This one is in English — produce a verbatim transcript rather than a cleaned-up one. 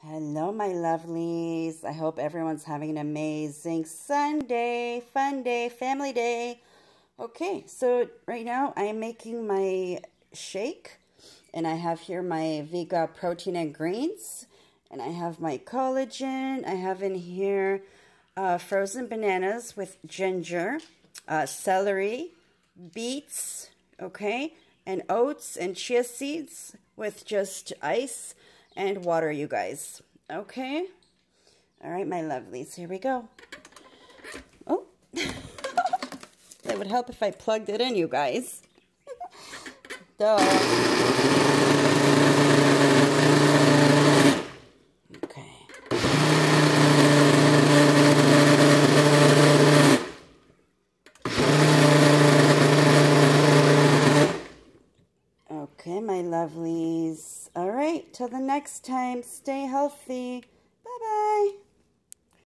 Hello, my lovelies. I hope everyone's having an amazing Sunday, fun day, family day. Okay, so right now I am making my shake, and I have here my Vega protein and greens, and I have my collagen. I have in here uh, frozen bananas with ginger, uh, celery, beets, okay, and oats and chia seeds with just ice and water, you guys. Okay? All right, my lovelies, here we go. Oh, that would help if I plugged it in, you guys. Duh. Okay. Okay, my lovelies. All right, till the next time, stay healthy. Bye-bye.